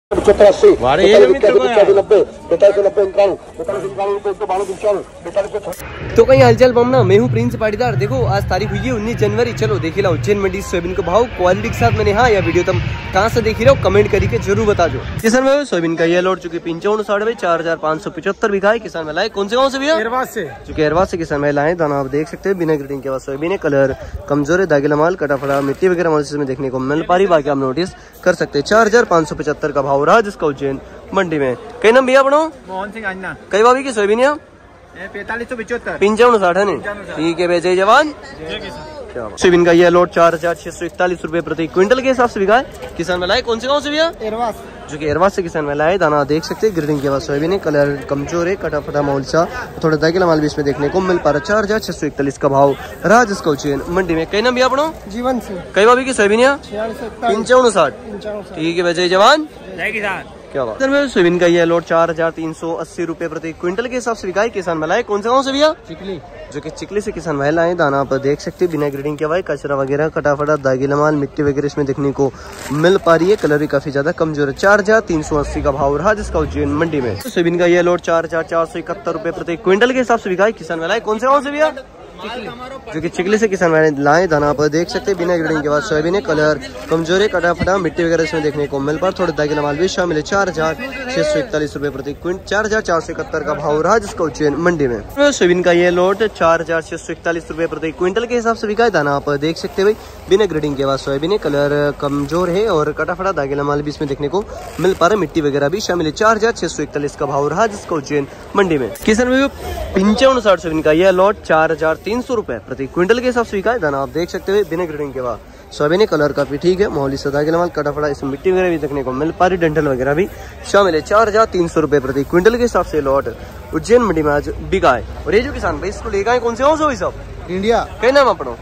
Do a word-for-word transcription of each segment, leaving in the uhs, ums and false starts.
पचहत्तर अस्सी नब्बे पैंतालीस नब्बे इक्यावन पैंतालीस इक्यावन रुपये एक सौ बारह पंचावन पैंतालीस। तो कहीं हलचल बमना, मैं हूँ प्रिंस पाटीदार। देखो आज तारीख हुई है उन्नीस जनवरी। चलो देखी लो उज्जैन मंडी सोयाबीन का भाव क्वालिटी के साथ मैंने हाँ या वीडियो तुम कहाँ से देख रहे हो कमेंट करके जरूर बता दो। किसान भाई सोयाबीन का ये लौट चुकी पंचावन साढ़े चार हजार पाँच सौ पचहत्तर बिका है। किसान महिलाएं कौन से गाँव से भैया? एरवास से। चूंकि एरवास से किसान महिलाएं दाना आप देख सकते हैं बिना ग्रेडिंग के बाद सोयाबीन है। कलर कमजोर है, दागेला माल कटा फड़ा मिट्टी वगैरह माल में देखने को मिल पा रही। बाकी आप नोटिस कर सकते हैं चार हजार पाँच सौ पचहत्तर का भाव रहा जिसका उज्जैन मंडी में। कई नाम भैया अपनो? मोहन सिंह अन्ना। कई भाभी की सोयाबीन है? पैंतालीस सौ पिछहत्तर पंचावन साठ है नहीं। ठीक है जय जवान। सोयाबीन का यह लोट चार हजार छह सौ इकतालीस रूपए प्रति क्विंटल के हिसाब से बिका है। किसान महिलाएं कौन से गाँव से भैया? एरवास। जो कि एरवास से किसान महिलाएं दाना देख सकते हैं ग्रेडिंग के बाद सोयाबीन है। कलर कमजोर है, कटा फटा मोलसा थोड़ा दागेला माल भी इसमें देखने को मिल पा रहा। चार हजार छह सौ इकतालीस का भाव रहा जिसका उज्जैन मंडी में। कई नाम भैया अपनो? जीवन सिंह। कई भाभी की सोयाबीन है? पंचावन साठ। ठीक है जय जवान जय किसान। सोयाबीन का यह लोट चार हजार तीन सौ अस्सी रूपए प्रति क्विंटल के हिसाब से बिका है। किसान महिलाएं कौन से गाँव से भैया? चिकली। जो कि चिकली से किसान महिलाएं दाना आप देख सकते हैं बिना ग्रेडिंग के भाई कचरा वगैरह कटाफटा दागेला माल मिट्टी वगैरह इसमें देखने को मिल पा रही है। कलर भी काफी ज्यादा कमजोर है। चार हजार तीन सौ अस्सी का भाव रहा जिसका उज्जैन मंडी में। सोयाबीन का यह लोट चार हजार चार सौ इकहत्तर रूपए प्रति क्विंटल के हिसाब से बिका है। किसान महिलाएं कौन से गाँव से भैया? जो कि चिकली से किसान मैंने लाए दाना आप देख सकते हैं बिना ग्रेडिंग के बाद सोयाबीन है। कलर कमजोर है, कटा फटा मिट्टी वगैरह इसमें देखने को मिल पर थोड़े दागेला माल भी शामिल है। चार हजार छह सौ इकतालीस रूपए प्रति क्विंटल चार हजार चार सौ इकहत्तर का भाव रहा जिसका उज्जैन मंडी में। सोयाबीन का ये लोट चार हजार छह सौ इकतालीस रूपए प्रति क्विंटल के हिसाब से बिका है। दाना आप देख सकते हैं भाई बिना ग्रेडिंग के बाद सोयाबीन है। कलर कमजोर है और कटा फटा दागेला माल भी इसमें देखने को मिल पा रहा है, मिट्टी वगैरह भी शामिल है। चार हजार छह सौ इकतालीस का भाव रहा जिसका उज्जैन मंडी में। किसान भाई पंचावन साठ सोयाबीन का यह लॉट चार हजार तीन सौ रुपए प्रति क्विंटल के हिसाब से बिका है। दाना आप देख सकते हैं बिना ग्रेडिंग के बाद सोयाबीन कलर काफी ठीक है, मोहली सदा के माल कटा फड़ा इसमें मिट्टी वगैरह भी देखने को मिल पा रही, डंठल वगैरह भी शामिल है। चार हजार तीन सौ रुपए प्रति क्विंटल के हिसाब से लॉट उज्जैन मंडी में आज बिका है। और ये जो किसान भाई इसको लेगा है कौन से गाँव से भाई साहब? इंडिया। कई नाम अपनो?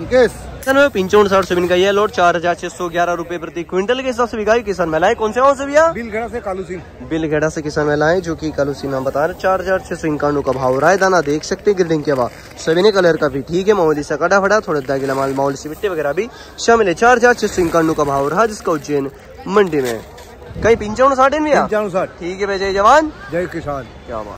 पंचावन साठ सोयाबीन का यह लोट चार हजार छह सौ ग्यारह रूपए प्रति क्विंटल के हिसाब से बिका है। किसान महिलाएं कौन से गाँव से भैया? बिलखेड़ा से कालू सिंह। बिलखेड़ा से किसान महिलाएं जो कि कालू सिंह नाम बता रहे। चार हजार छह सौ इक्यानवे का भाव रहा है। दाना देख सकते हैं ग्रेडिंग के बाद सोयाबीन कलर का भी ठीक है, मामूली सा कटा फटा थोड़ा दागेला माल मामूली सी मिट्टी वगैरह भी शामिल है। चार हजार छह सौ इक्यानवे का भाव रहा जिसका उज्जैन मंडी में। कहीं पंचावन साठ है भैया? पंचावन साठ। ठीक है जय जवान जय किसान। क्या बात।